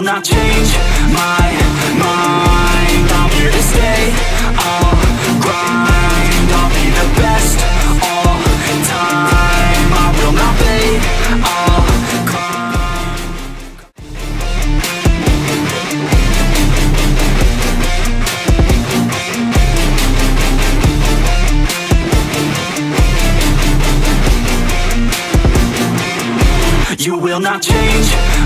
will not change my mind. I'm here to stay, I'll grind. I'll be the best all time. I will not fade, I'll climb. You will not change